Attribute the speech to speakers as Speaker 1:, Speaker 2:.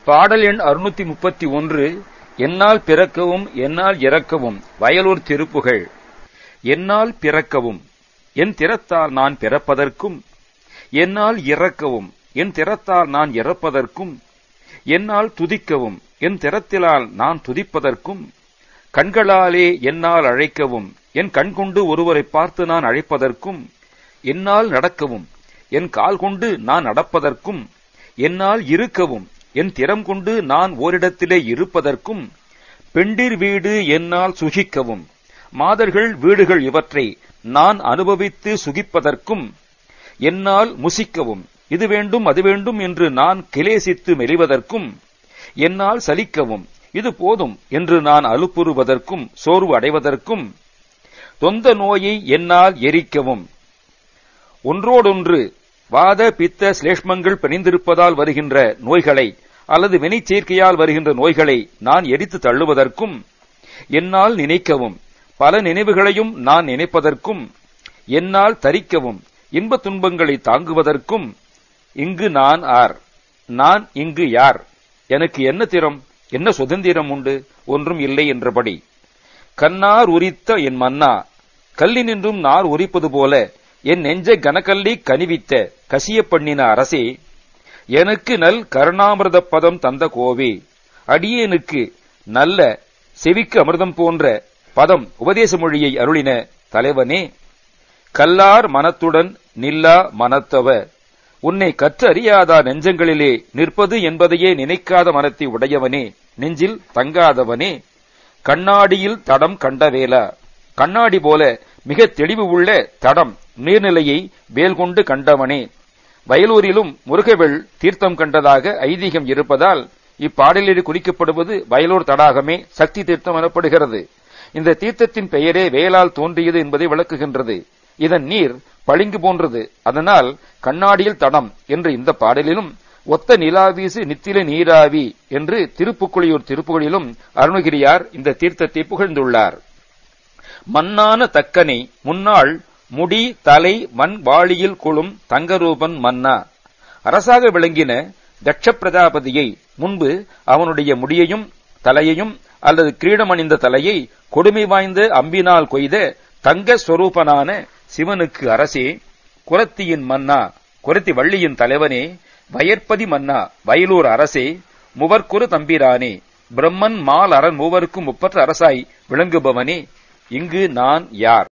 Speaker 1: பாடல் எண் 631. என்னால் பிறக்கவும் என்னால் இறக்கவும் வயலூர் திருப்புகழ். என்னால் பிறக்கவும் என் திறத்தால் நான் பிறப்பதற்கும், என்னால் இறக்கவும் என் திறத்தால் நான் இறப்பதற்கும், என்னால் துதிக்கவும் என் திறத்திலால் நான் துதிப்பதற்கும், கண்களாலே என்னால் அழைக்கவும் என் கண் கொண்டு ஒருவரை பார்த்து நான் அழைப்பதற்கும், என்னால் நடக்கவும் என் கால் கொண்டு நான் நடப்பதற்கும், என்னால் இருக்கவும் என் திறம் கொண்டு நான் ஓரிடத்திலே இருப்பதற்கும், பெண்டிர் வீடு என்னால் சுகிக்கவும் மாதர்கள் வீடுகள் இவற்றை நான் அனுபவித்து சுகிப்பதற்கும், என்னால் முசிக்கவும் இது வேண்டும் அது வேண்டும் என்று நான் கிலேசித்து மெலிவதற்கும், என்னால் சலிக்கவும் இது போதும் என்று நான் அலுப்புறுவதற்கும் சோர்வு அடைவதற்கும், தொந்த நோயை என்னால் எரிக்கவும் ஒன்றோடொன்று வாத பித்த சிலேஷ்மங்கள் பிணைந்திருப்பதால் வருகின்ற நோய்களை அல்லது வினைச்சேர்க்கையால் வருகின்ற நோய்களை நான் எரித்து தள்ளுவதற்கும், என்னால் நினைக்கவும் பல நினைவுகளையும் நான் நினைப்பதற்கும், என்னால் தரிக்கவும் இன்பத் துன்பங்களை தாங்குவதற்கும், இங்கு நான் ஆர், நான் இங்கு யார், எனக்கு என்ன திறம் என்ன சுதந்திரம் உண்டு, ஒன்றும் இல்லை என்றபடி. கண்ணார் உரித்த என் மன்னா, கல்லினின்றும் நார் உரிப்பது போல என் நெஞ்ச கனகல்லி கனிவித்த கசிய பண்ணின அரசே, எனக்கு நல் கருணாமிர்த பதம் தந்த கோவே, அடியேனுக்கு நல்ல செவிக்கு அமிர்தம் போன்ற பதம் உபதேச மொழியை அருளின தலைவனே, கல்லார் மனத்துடன் நில்லா மனத்தவ, உன்னை கற்று அறியாத நெஞ்சங்களிலே நிற்பது என்பதையே நினைக்காத மனத்தை உடையவனே, நெஞ்சில் தங்காதவனே, கண்ணாடியில் தடம் கண்டவேலா, கண்ணாடி போல மிக தெளிவு உள்ள தடம் நீர்நிலையை வேல் கொண்டு கண்டவனே. வயலூரிலும் முருகவேள் தீர்த்தம் கண்டதாக ஐதீகம் இருப்பதால் இப்பாடலில் குறிக்கப்படுவது வயலூர் தடாகமே சக்தி தீர்த்தம் எனப்படுகிறது. இந்த தீர்த்தத்தின் பெயரே வேலால் தோன்றியது என்பதை விளக்குகின்றது. இதன் நீர் பளிங்கு போன்றது, அதனால் கண்ணாடியில் தடம் என்று இந்த பாடலிலும், ஒத்த நிலாவீசு நித்தில நீராவி என்று திருப்புக்குளியூர் திருப்புகளிலும் அருணகிரியார் இந்த தீர்த்தத்தை புகழ்ந்துள்ளார். மன்னான தக்கனை முன்னாள் முடி தலை மண் வாளியில் கொளும் தங்கரூபன் மன்னா, அரசாக விளங்கின தட்ச பிரஜாபதியை முன்பு அவனுடைய முடியையும் தலையையும் அல்லது கிரீடமணிந்த தலையை கொடுமை வாய்ந்த அம்பினால் கொய்த தங்க ஸ்வரூபனான சிவனுக்கு அரசே, குரத்தியின் மன்னா குரத்தி வள்ளியின் தலைவனே, வயற்பதி மன்னா வயலூர் அரசே, முவர்க்குரு தம்பிரானே, பிரம்மன் மால் அரண் மூவருக்கும் ஒப்பற்ற அரசாய் விளங்குபவனே, இங்கு நான் யார்.